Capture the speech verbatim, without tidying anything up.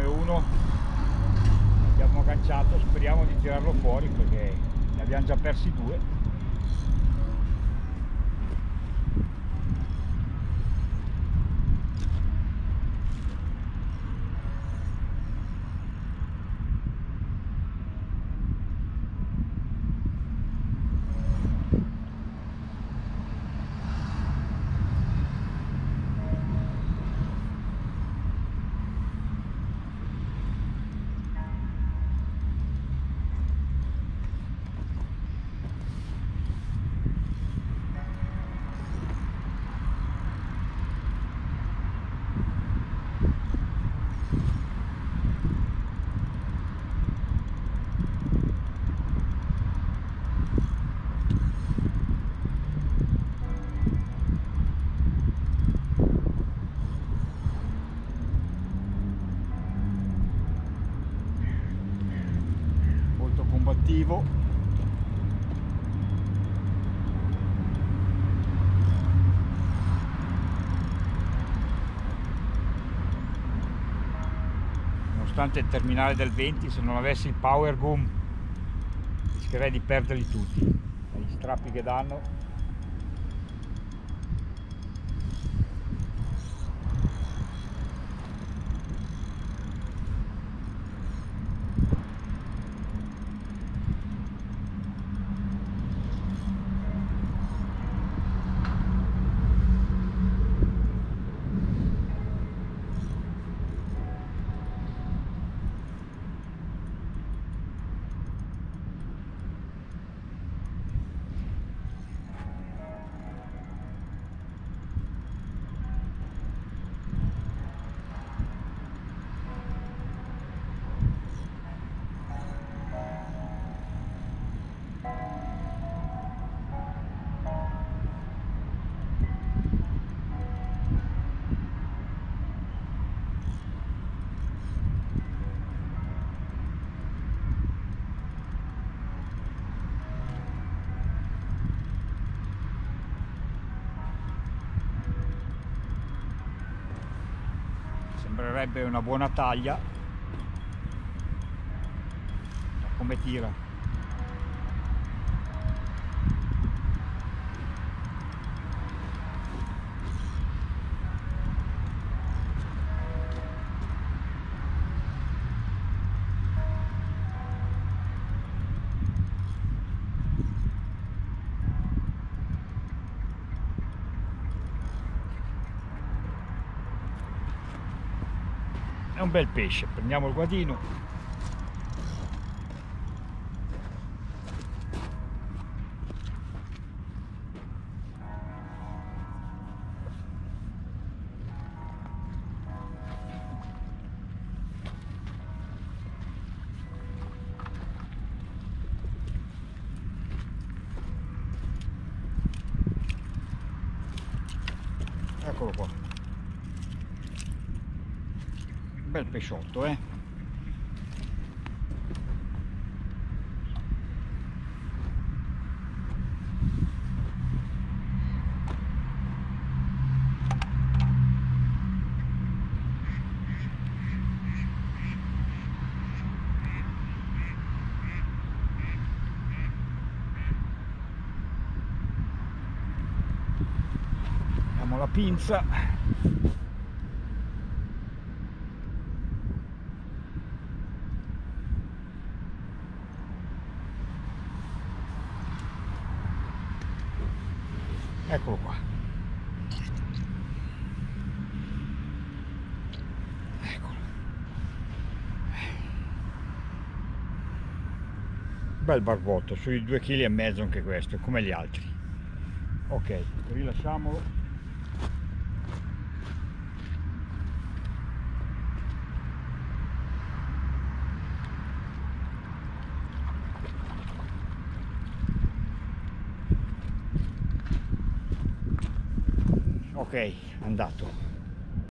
uno abbiamo agganciato, speriamo di tirarlo fuori perché ne abbiamo già persi due. Molto combattivo. Nonostante il terminale del venti, se non avessi il power boom rischierei di perderli tutti dagli strappi che danno. Sembrerebbe una buona taglia. Come tira. È un bel pesce, prendiamo il guadino. Eccolo qua. Bel pesciotto, eh? Diamo la pinza. Eccolo qua. Eccolo. Bel barbotto, sui due chili e mezzo anche questo, come gli altri. Ok, rilasciamolo. Ok, andato.